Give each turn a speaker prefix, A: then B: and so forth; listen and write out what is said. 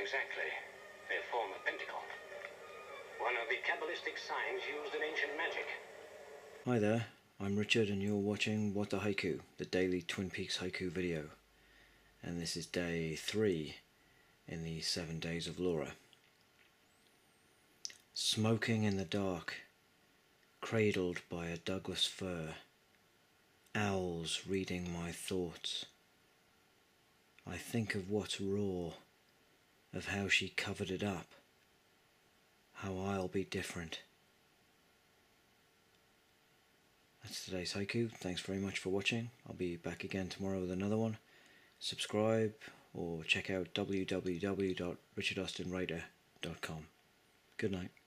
A: exactly. They form a pentacle. One of the Kabbalistic signs used in ancient magic.
B: Hi there, I'm Richard and you're watching What the Haiku, the daily Twin Peaks Haiku video. And this is day 3 in the 7 days of Laura. Smoking in the dark, cradled by a Douglas fir, owls reading my thoughts. I think of what's raw, of how she covered it up, how I'll be different. That's today's haiku. Thanks very much for watching. I'll be back again tomorrow with another one. Subscribe or check out www.richardaustinwriter.com. Good night.